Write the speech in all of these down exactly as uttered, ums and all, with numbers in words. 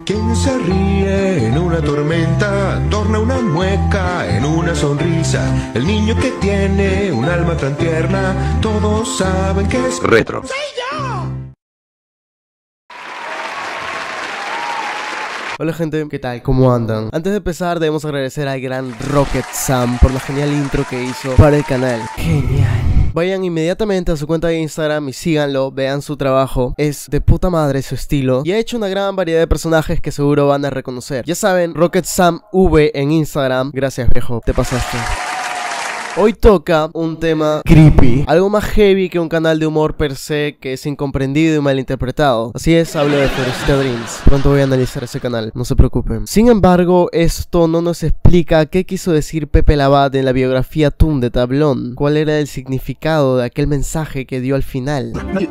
Quien se ríe en una tormenta torna una mueca en una sonrisa. El niño que tiene un alma tan tierna, todos saben que es retro. ¡Soy yo! Hola gente, ¿qué tal? ¿Cómo andan? Antes de empezar debemos agradecer al gran Rocket Sam por la genial intro que hizo para el canal. Genial. Vayan inmediatamente a su cuenta de Instagram y síganlo, vean su trabajo, es de puta madre su estilo y ha hecho una gran variedad de personajes que seguro van a reconocer. Ya saben, Rocket Sam V en Instagram. Gracias viejo, te pasaste. Hoy toca un tema creepy, algo más heavy que un canal de humor per se que es incomprendido y malinterpretado. Así es, hablo de Floresta Dreams. Pronto voy a analizar ese canal, no se preocupen. Sin embargo, esto no nos explica qué quiso decir Pepe Labat en la biografía Toon de Tablón. ¿Cuál era el significado de aquel mensaje que dio al final?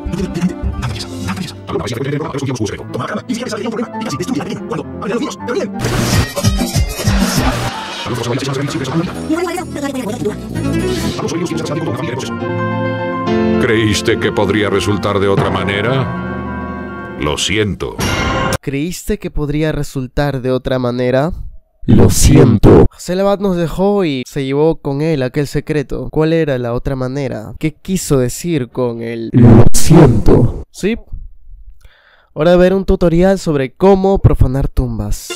¿Creíste que podría resultar de otra manera? Lo siento. ¿Creíste que podría resultar de otra manera? Lo siento. José Labat nos dejó y se llevó con él aquel secreto. ¿Cuál era la otra manera? ¿Qué quiso decir con el lo siento? ¿Sí? Hora de ver un tutorial sobre cómo profanar tumbas.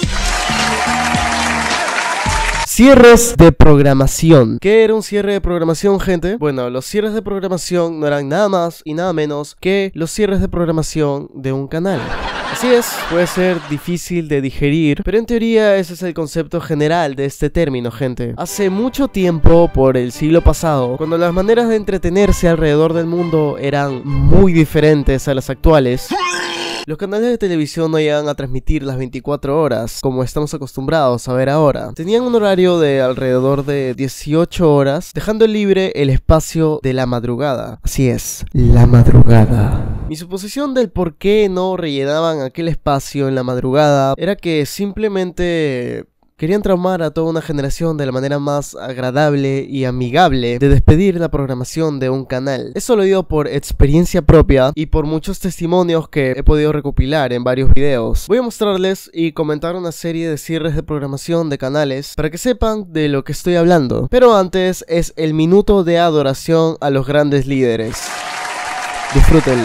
Cierres de programación. ¿Qué era un cierre de programación, gente? Bueno, los cierres de programación no eran nada más y nada menos que los cierres de programación de un canal. Así es, puede ser difícil de digerir, pero en teoría ese es el concepto general de este término, gente. Hace mucho tiempo, por el siglo pasado, cuando las maneras de entretenerse alrededor del mundo eran muy diferentes a las actuales, los canales de televisión no llegan a transmitir las veinticuatro horas, como estamos acostumbrados a ver ahora. Tenían un horario de alrededor de dieciocho horas, dejando libre el espacio de la madrugada. Así es, la madrugada. Mi suposición del por qué no rellenaban aquel espacio en la madrugada era que simplemente querían traumar a toda una generación de la manera más agradable y amigable de despedir la programación de un canal. Eso lo digo por experiencia propia y por muchos testimonios que he podido recopilar en varios videos. Voy a mostrarles y comentar una serie de cierres de programación de canales para que sepan de lo que estoy hablando. Pero antes es el minuto de adoración a los grandes líderes. Disfrútenlo.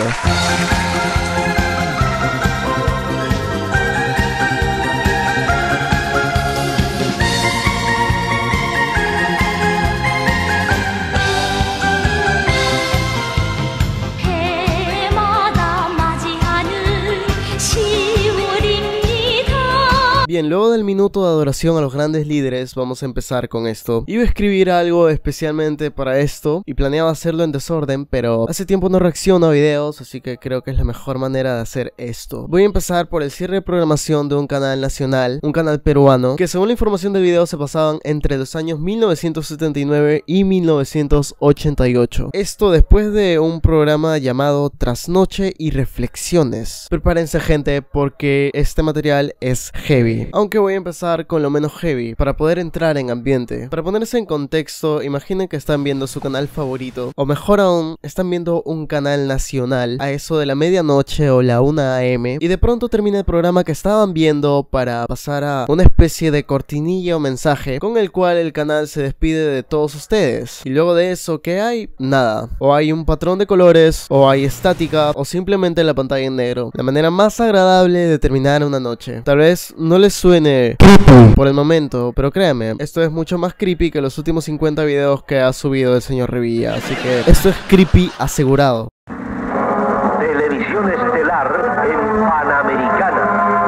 Bien, luego del minuto de adoración a los grandes líderes, vamos a empezar con esto. Iba a escribir algo especialmente para esto y planeaba hacerlo en desorden, pero hace tiempo no reacciono a videos, así que creo que es la mejor manera de hacer esto. Voy a empezar por el cierre de programación de un canal nacional, un canal peruano, que según la información del video se pasaban entre los años mil novecientos setenta y nueve y mil novecientos ochenta y ocho. Esto después de un programa llamado Trasnoche y Reflexiones. Prepárense, gente, porque este material es heavy. Aunque voy a empezar con lo menos heavy, para poder entrar en ambiente. Para ponerse en contexto, imaginen que están viendo su canal favorito, o mejor aún, están viendo un canal nacional a eso de la medianoche o la una a eme, y de pronto termina el programa que estaban viendo para pasar a una especie de cortinilla o mensaje con el cual el canal se despide de todos ustedes. Y luego de eso, ¿qué hay? Nada. O hay un patrón de colores, o hay estática, o simplemente la pantalla en negro. La manera más agradable de terminar una noche. Tal vez no les suene creepy por el momento, pero créanme, esto es mucho más creepy que los últimos cincuenta videos que ha subido el señor Revilla, así que esto es creepy asegurado. Televisión estelar en Panamericana.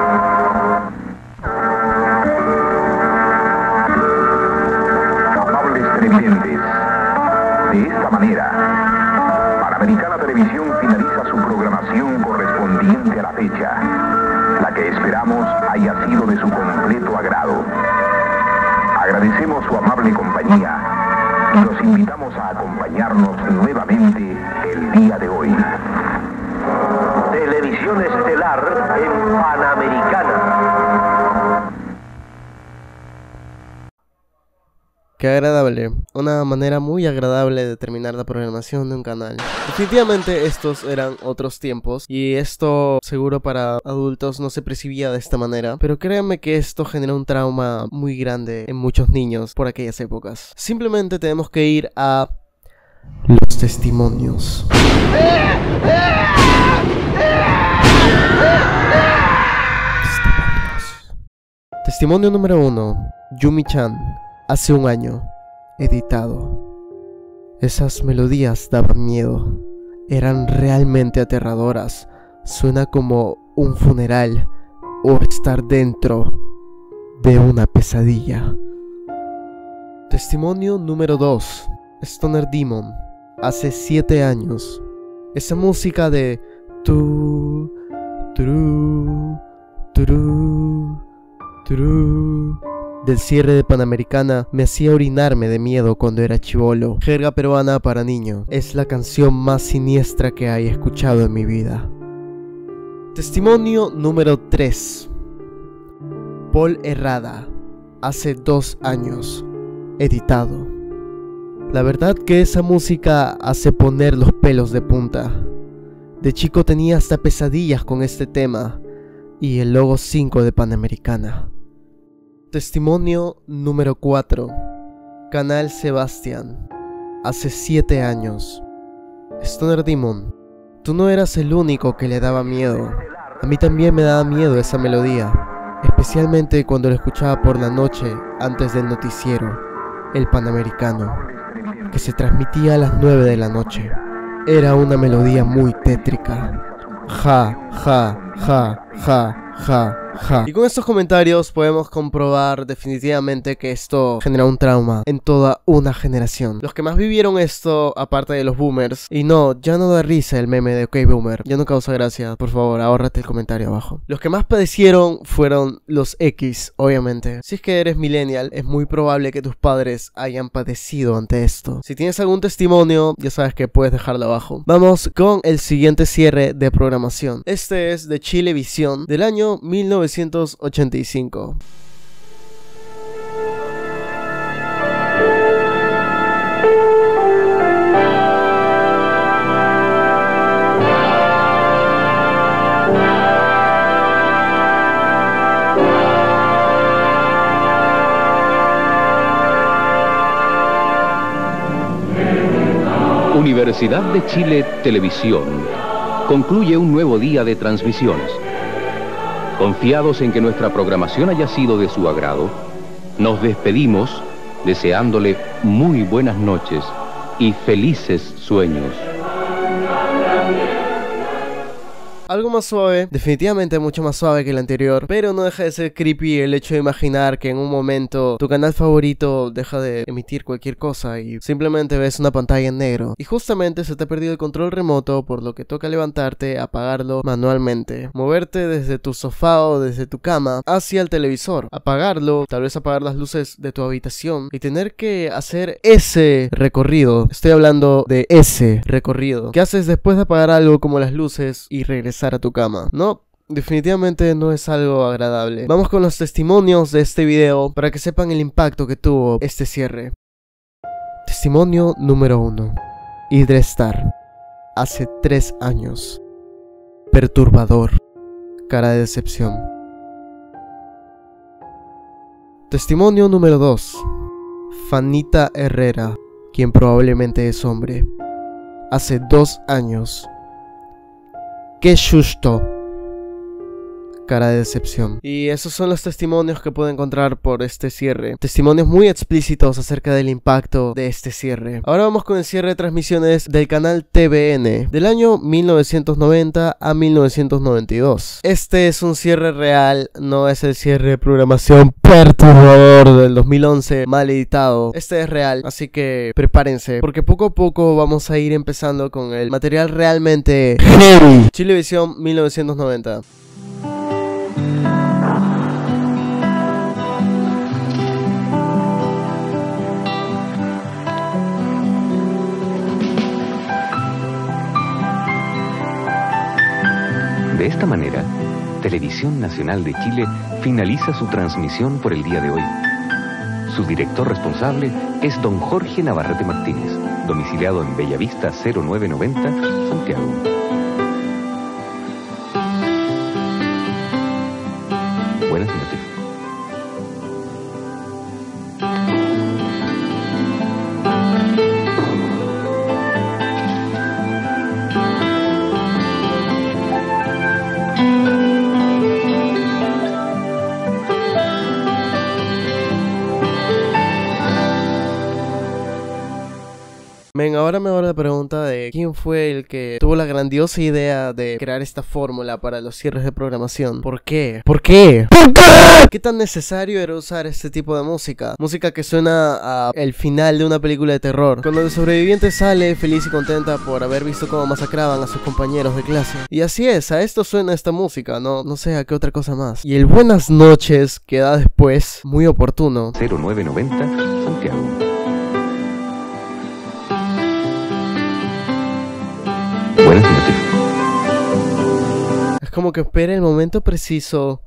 Amables televidentes, de esta manera, Panamericana Televisión finaliza su programación correspondiente a la fecha, la que esperamos haya sido de su completo agrado. Agradecemos su amable compañía y los invitamos a acompañarnos nuevamente el día de hoy. Televisión estelar en Panamericana. Qué agradable, una manera muy agradable de terminar la programación de un canal. Definitivamente estos eran otros tiempos y esto seguro para adultos no se percibía de esta manera, pero créanme que esto generó un trauma muy grande en muchos niños por aquellas épocas. Simplemente tenemos que ir a los testimonios. Testimonio número uno. Yumi-chan, hace un año, editado. Esas melodías daban miedo, eran realmente aterradoras. Suena como un funeral o estar dentro de una pesadilla. Testimonio número dos. Stoner Demon, hace siete años. Esa música de tu, turu, turu, turu, del cierre de Panamericana me hacía orinarme de miedo cuando era chibolo. Jerga peruana para niño. Es la canción más siniestra que haya escuchado en mi vida. Testimonio número tres. Paul Herrada, hace dos años, editado. La verdad que esa música hace poner los pelos de punta. De chico tenía hasta pesadillas con este tema y el logo cinco de Panamericana. Testimonio número cuatro. Canal Sebastián, hace siete años. Stoner Demon, tú no eras el único que le daba miedo. A mí también me daba miedo esa melodía, especialmente cuando la escuchaba por la noche antes del noticiero, el Panamericano, que se transmitía a las nueve de la noche. Era una melodía muy tétrica. Ja, ja, ja, ja, ja, ja. Y con estos comentarios podemos comprobar definitivamente que esto genera un trauma en toda una generación. Los que más vivieron esto, aparte de los boomers, y no, ya no da risa el meme de OK Boomer, ya no causa gracia, por favor, ahórrate el comentario abajo. Los que más padecieron fueron los X, obviamente. Si es que eres millennial, es muy probable que tus padres hayan padecido ante esto. Si tienes algún testimonio, ya sabes que puedes dejarlo abajo. Vamos con el siguiente cierre de programación. Este es de Chilevisión del año mil novecientos ochenta y cinco. Universidad de Chile Televisión concluye un nuevo día de transmisiones. Confiados en que nuestra programación haya sido de su agrado, nos despedimos deseándole muy buenas noches y felices sueños. Algo más suave, definitivamente mucho más suave que el anterior, pero no deja de ser creepy el hecho de imaginar que en un momento tu canal favorito deja de emitir cualquier cosa y simplemente ves una pantalla en negro. Y justamente se te ha perdido el control remoto, por lo que toca levantarte, apagarlo manualmente, moverte desde tu sofá o desde tu cama hacia el televisor, apagarlo, tal vez apagar las luces de tu habitación y tener que hacer ese recorrido. Estoy hablando de ese recorrido que haces después de apagar algo como las luces y regresar a tu cama. No, definitivamente no es algo agradable. Vamos con los testimonios de este video para que sepan el impacto que tuvo este cierre. Testimonio número uno. Idrestar, hace tres años. Perturbador, cara de decepción. Testimonio número dos. Fanita Herrera, quien probablemente es hombre. Hace dos años. ¡Qué susto! Cara de decepción. Y esos son los testimonios que puedo encontrar por este cierre. Testimonios muy explícitos acerca del impacto de este cierre. Ahora vamos con el cierre de transmisiones del canal T V N del año mil novecientos noventa a mil novecientos noventa y dos. Este es un cierre real, no es el cierre de programación perturbador del dos mil once mal editado. Este es real, así que prepárense, porque poco a poco vamos a ir empezando con el material realmente heavy. Chilevisión mil novecientos noventa. De esta manera, Televisión Nacional de Chile finaliza su transmisión por el día de hoy. Su director responsable es don Jorge Navarrete Martínez, domiciliado en Bellavista cero nueve noventa, Santiago. Buenas noches. Men, ahora me hago la pregunta de quién fue el que tuvo la grandiosa idea de crear esta fórmula para los cierres de programación. ¿Por qué? ¿Por qué? ¿Por qué? ¿Qué tan necesario era usar este tipo de música? Música que suena a el final de una película de terror, cuando el sobreviviente sale feliz y contenta por haber visto cómo masacraban a sus compañeros de clase. Y así es, a esto suena esta música, no, no sé a qué otra cosa más. Y el buenas noches que da después, muy oportuno. cero nueve noventa, Santiago. Buenas noches. Es como que espera el momento preciso.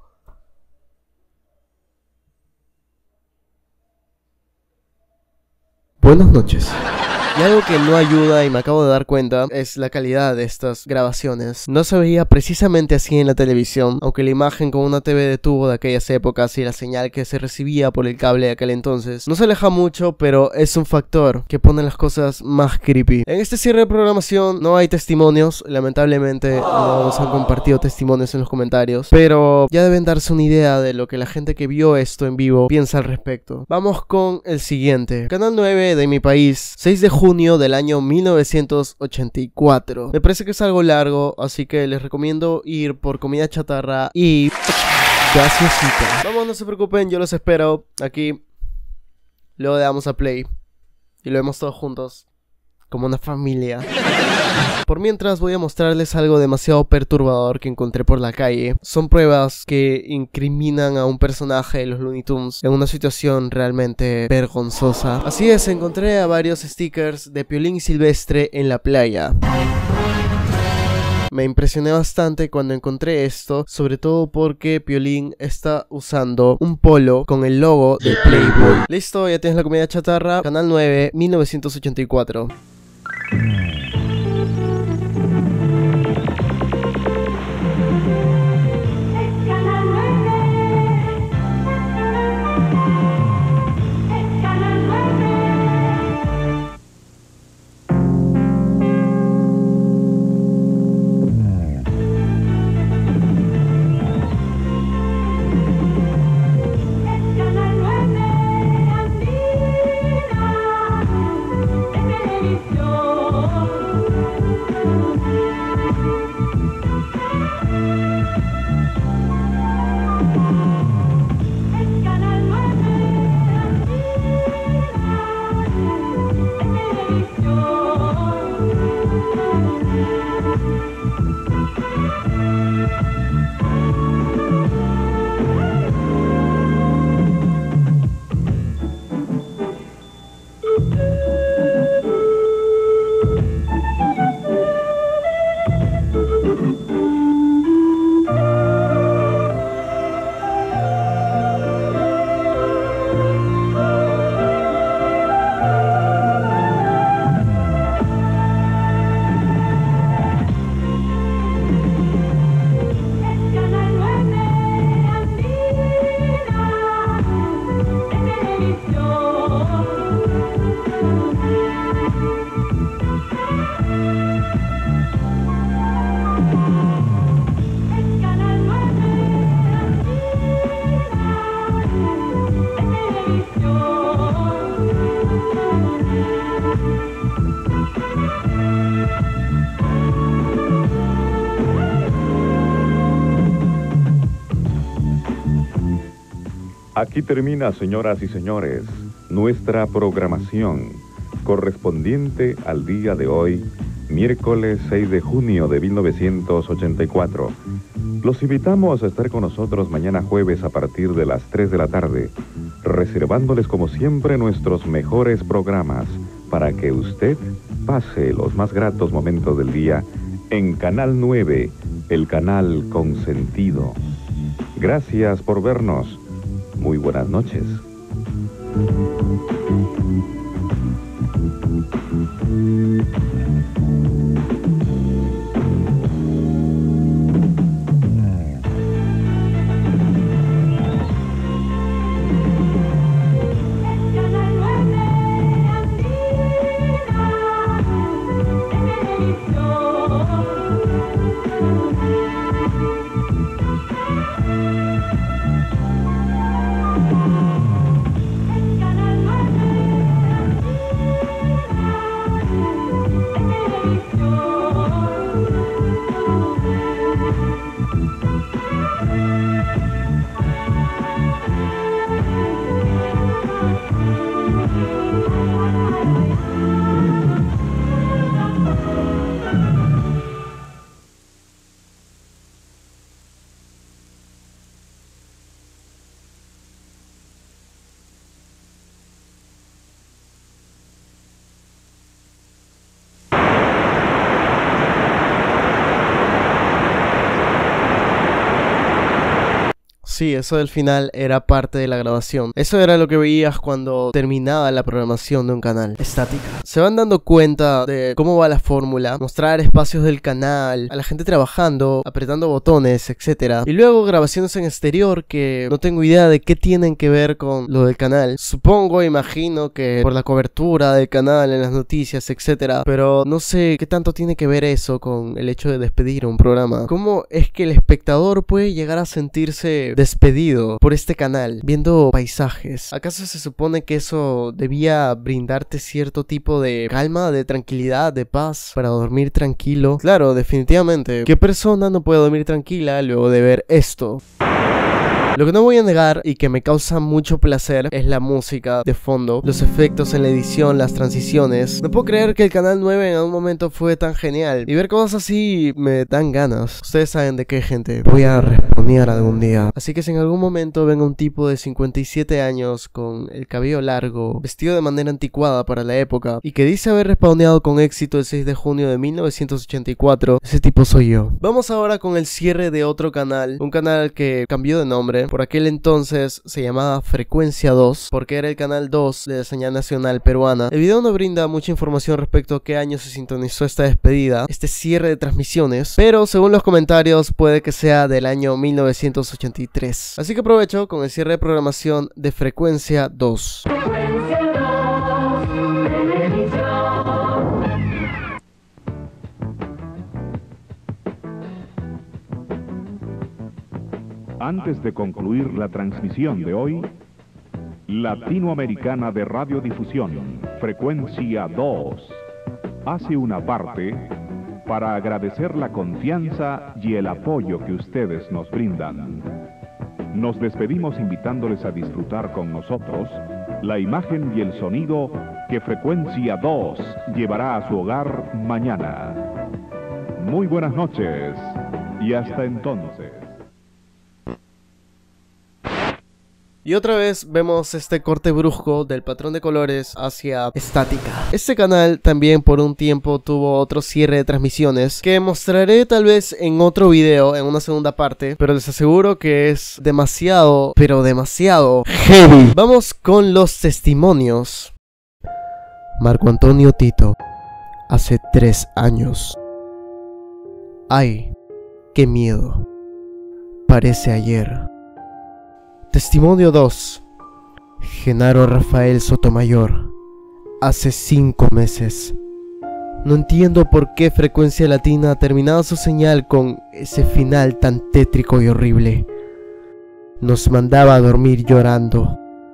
Buenas noches. Y algo que no ayuda, y me acabo de dar cuenta, es la calidad de estas grabaciones. No se veía precisamente así en la televisión, aunque la imagen con una T V de tubo de aquellas épocas y la señal que se recibía por el cable de aquel entonces no se aleja mucho, pero es un factor que pone las cosas más creepy. En este cierre de programación no hay testimonios, lamentablemente no nos han compartido testimonios en los comentarios, pero ya deben darse una idea de lo que la gente que vio esto en vivo piensa al respecto. Vamos con el siguiente. Canal nueve de mi país, seis de junio del año mil novecientos ochenta y cuatro. Me parece que es algo largo, así que les recomiendo ir por comida chatarra y gaseosita. Vamos, no se preocupen, yo los espero aquí. Luego le damos a play y lo vemos todos juntos, como una familia. Por mientras voy a mostrarles algo demasiado perturbador que encontré por la calle. Son pruebas que incriminan a un personaje de los Looney Tunes en una situación realmente vergonzosa. Así es, encontré a varios stickers de Piolín Silvestre en la playa. Me impresioné bastante cuando encontré esto, sobre todo porque Piolín está usando un polo con el logo de Playboy. Listo, ya tienes la comida chatarra. Canal nueve, mil novecientos ochenta y cuatro. Aquí termina, señoras y señores, nuestra programación correspondiente al día de hoy, miércoles seis de junio de mil novecientos ochenta y cuatro. Los invitamos a estar con nosotros mañana jueves a partir de las tres de la tarde, reservándoles como siempre nuestros mejores programas para que usted pase los más gratos momentos del día en Canal nueve, el canal consentido. Gracias por vernos. Muy buenas noches. Sí, eso del final era parte de la grabación. Eso era lo que veías cuando terminaba la programación de un canal. Estática. Se van dando cuenta de cómo va la fórmula, mostrar espacios del canal, a la gente trabajando, apretando botones, etcétera. Y luego grabaciones en exterior que no tengo idea de qué tienen que ver con lo del canal. Supongo, imagino que por la cobertura del canal en las noticias, etcétera. Pero no sé qué tanto tiene que ver eso con el hecho de despedir un programa. ¿Cómo es que el espectador puede llegar a sentirse despedido por este canal viendo paisajes? ¿Acaso se supone que eso debía brindarte cierto tipo de calma, de tranquilidad, de paz para dormir tranquilo? Claro, definitivamente. ¿Qué persona no puede dormir tranquila luego de ver esto? Lo que no voy a negar y que me causa mucho placer es la música de fondo, los efectos en la edición, las transiciones. No puedo creer que el canal nueve en algún momento fue tan genial. Y ver cosas así me dan ganas. Ustedes saben de qué, gente. Voy a responder algún día. Así que si en algún momento venga un tipo de cincuenta y siete años con el cabello largo, vestido de manera anticuada para la época, y que dice haber respawneado con éxito el seis de junio de mil novecientos ochenta y cuatro, ese tipo soy yo. Vamos ahora con el cierre de otro canal. Un canal que cambió de nombre. Por aquel entonces se llamaba Frecuencia dos, porque era el canal dos de la señal nacional peruana. El video no brinda mucha información respecto a qué año se sintonizó esta despedida, este cierre de transmisiones, pero según los comentarios puede que sea del año mil novecientos ochenta y tres. Así que aprovecho con el cierre de programación de Frecuencia dos. Antes de concluir la transmisión de hoy, Latinoamericana de Radiodifusión, Frecuencia dos, hace una parte para agradecer la confianza y el apoyo que ustedes nos brindan. Nos despedimos invitándoles a disfrutar con nosotros la imagen y el sonido que Frecuencia dos llevará a su hogar mañana. Muy buenas noches y hasta entonces. Y otra vez vemos este corte brusco del patrón de colores hacia estática. Este canal también por un tiempo tuvo otro cierre de transmisiones que mostraré tal vez en otro video, en una segunda parte, pero les aseguro que es demasiado, pero demasiado heavy. Vamos con los testimonios. Marco Antonio Tito, hace tres años. Ay, qué miedo. Parece ayer. Testimonio dos. Genaro Rafael Sotomayor, hace cinco meses. No entiendo por qué Frecuencia Latina ha terminado su señal con ese final tan tétrico y horrible. Nos mandaba a dormir llorando.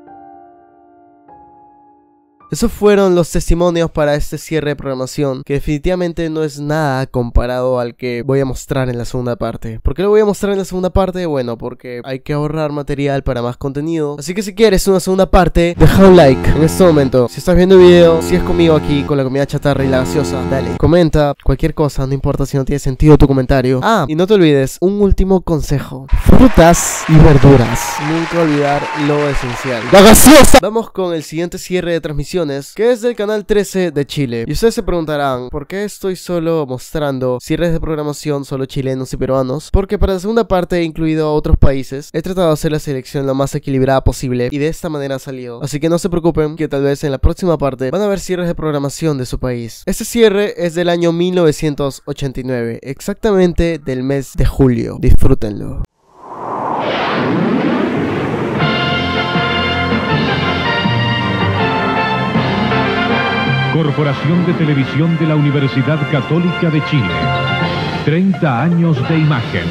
Esos fueron los testimonios para este cierre de programación, que definitivamente no es nada comparado al que voy a mostrar en la segunda parte. ¿Por qué lo voy a mostrar en la segunda parte? Bueno, porque hay que ahorrar material para más contenido. Así que si quieres una segunda parte, deja un like en este momento. Si estás viendo el video, si es conmigo aquí con la comida chatarra y la gaseosa, dale, comenta cualquier cosa, no importa si no tiene sentido tu comentario. Ah, y no te olvides, un último consejo: frutas y verduras. Nunca olvidar lo esencial: la gaseosa. Vamos con el siguiente cierre de transmisión, transmisiones, que es del canal trece de Chile. Y ustedes se preguntarán, ¿por qué estoy solo mostrando cierres de programación solo chilenos y peruanos? Porque para la segunda parte he incluido a otros países. He tratado de hacer la selección lo más equilibrada posible y de esta manera ha salido. Así que no se preocupen, que tal vez en la próxima parte van a ver cierres de programación de su país. Este cierre es del año mil novecientos ochenta y nueve, exactamente del mes de julio. Disfrútenlo. Corporación de Televisión de la Universidad Católica de Chile. treinta años de imagen.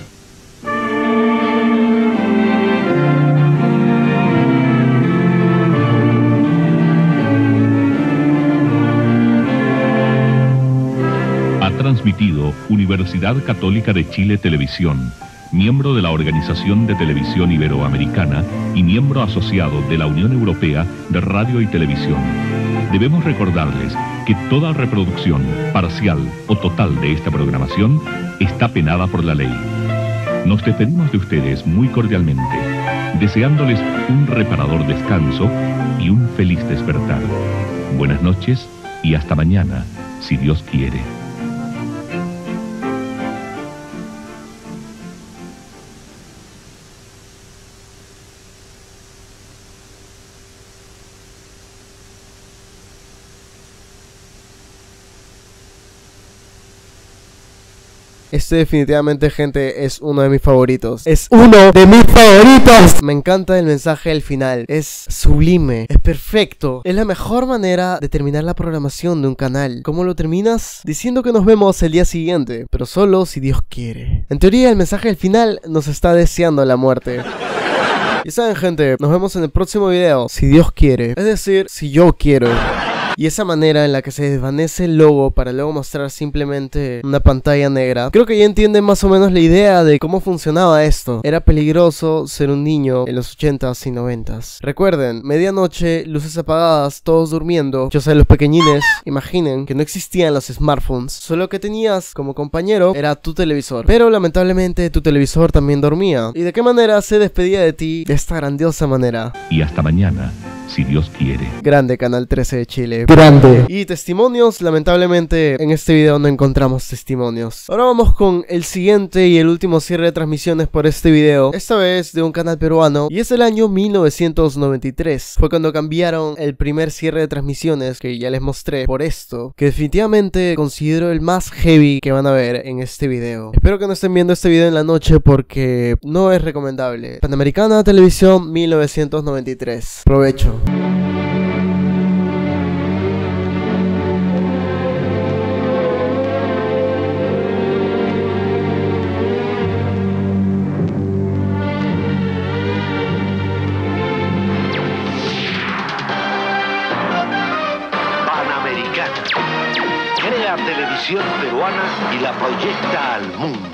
Ha transmitido Universidad Católica de Chile Televisión, miembro de la Organización de Televisión Iberoamericana y miembro asociado de la Unión Europea de Radio y Televisión. Debemos recordarles que toda reproducción, parcial o total de esta programación está penada por la ley. Nos despedimos de ustedes muy cordialmente, deseándoles un reparador descanso y un feliz despertar. Buenas noches y hasta mañana, si Dios quiere. Este definitivamente, gente, es uno de mis favoritos. Es uno de mis favoritos. Me encanta el mensaje del final. Es sublime, es perfecto. Es la mejor manera de terminar la programación de un canal. ¿Cómo lo terminas? Diciendo que nos vemos el día siguiente, pero solo si Dios quiere. En teoría, el mensaje del final nos está deseando la muerte. Y saben, gente, nos vemos en el próximo video, si Dios quiere. Es decir, si yo quiero. Y esa manera en la que se desvanece el logo para luego mostrar simplemente una pantalla negra, creo que ya entienden más o menos la idea de cómo funcionaba esto. Era peligroso ser un niño en los ochentas y noventas. Recuerden, medianoche, luces apagadas, todos durmiendo. Yo sé, los pequeñines, imaginen que no existían los smartphones. Solo que tenías como compañero era tu televisor. Pero lamentablemente tu televisor también dormía. ¿Y de qué manera se despedía de ti? De esta grandiosa manera. Y hasta mañana, si Dios quiere. Grande Canal trece de Chile. Grande. Y testimonios, lamentablemente en este video no encontramos testimonios. Ahora vamos con el siguiente y el último cierre de transmisiones por este video. Esta vez de un canal peruano. Y es el año mil novecientos noventa y tres. Fue cuando cambiaron el primer cierre de transmisiones que ya les mostré por esto, que definitivamente considero el más heavy que van a ver en este video. Espero que no estén viendo este video en la noche porque no es recomendable. Panamericana Televisión mil novecientos noventa y tres. Provecho. Crea televisión peruana y la proyecta al mundo.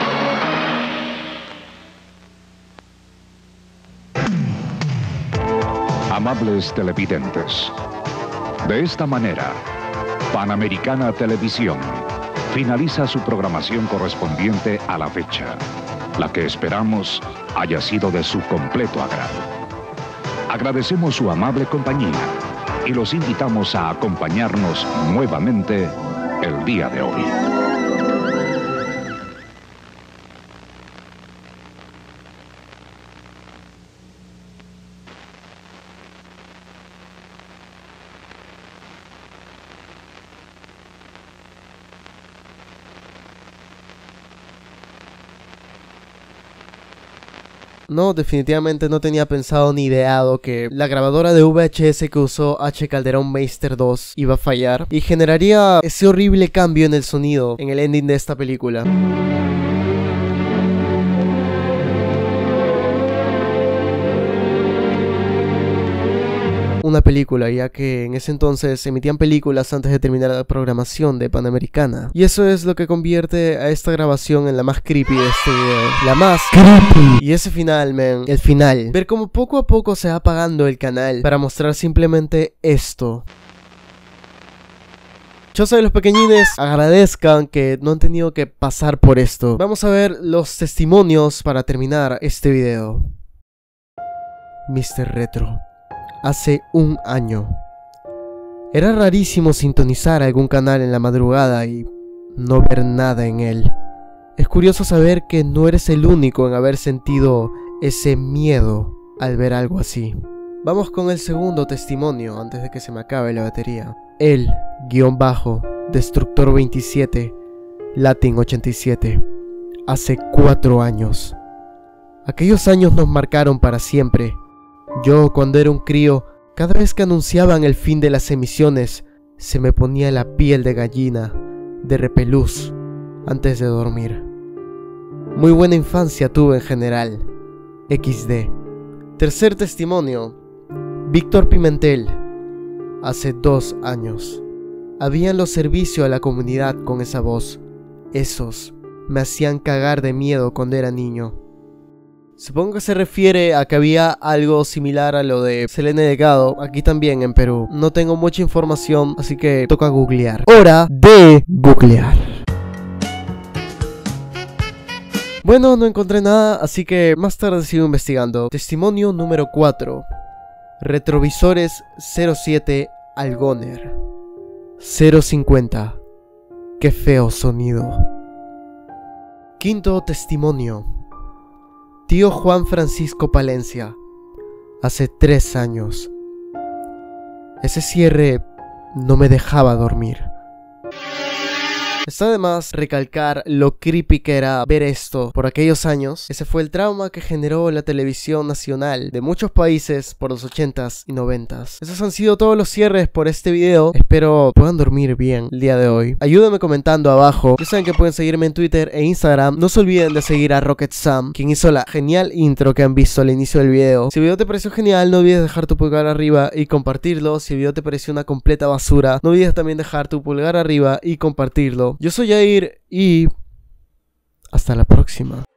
Amables televidentes, de esta manera, Panamericana Televisión finaliza su programación correspondiente a la fecha, la que esperamos haya sido de su completo agrado. Agradecemos su amable compañía y los invitamos a acompañarnos nuevamente el día de hoy. No, definitivamente no tenía pensado ni ideado que la grabadora de V H S que usó H. Calderón Meister dos iba a fallar y generaría ese horrible cambio en el sonido en el ending de esta película. Una película, ya que en ese entonces se emitían películas antes de terminar la programación de Panamericana. Y eso es lo que convierte a esta grabación en la más creepy de este video. La más creepy. Y ese final, man, el final. Ver cómo poco a poco se va apagando el canal para mostrar simplemente esto. Yo sé, los pequeñines agradezcan que no han tenido que pasar por esto. Vamos a ver los testimonios para terminar este video. mister Retro. Hace un año, Era rarísimo sintonizar algún canal en la madrugada y no ver nada en él. Es curioso saber que no eres el único en haber sentido ese miedo al ver algo así. Vamos con el segundo testimonio antes de que se me acabe la batería. El guión bajo Destructor veintisiete Latin ochenta y siete. Hace cuatro años. Aquellos años nos marcaron para siempre. Yo, cuando era un crío, cada vez que anunciaban el fin de las emisiones, se me ponía la piel de gallina, de repelús, antes de dormir. Muy buena infancia tuve en general. equis de. Tercer testimonio. Víctor Pimentel. Hace dos años. Habían los servicios a la comunidad con esa voz. Esos me hacían cagar de miedo cuando era niño. Supongo que se refiere a que había algo similar a lo de Selene Delgado, aquí también en Perú. No tengo mucha información, así que toca googlear. Hora de googlear. Bueno, no encontré nada, así que más tarde sigo investigando. Testimonio número cuatro. Retrovisores cero siete Algoner. cero cincuenta. Qué feo sonido. Quinto testimonio. Tío Juan Francisco Palencia. Hace tres años. Ese cierre no me dejaba dormir. Está de más recalcar lo creepy que era ver esto por aquellos años. Ese fue el trauma que generó la televisión nacional de muchos países por los ochentas y noventas. Esos han sido todos los cierres por este video. Espero puedan dormir bien el día de hoy. Ayúdenme comentando abajo. Ya saben que pueden seguirme en Twitter e Instagram. No se olviden de seguir a Rocket Sam, quien hizo la genial intro que han visto al inicio del video. Si el video te pareció genial, no olvides dejar tu pulgar arriba y compartirlo. Si el video te pareció una completa basura, no olvides también dejar tu pulgar arriba y compartirlo. Yo soy Jair y hasta la próxima.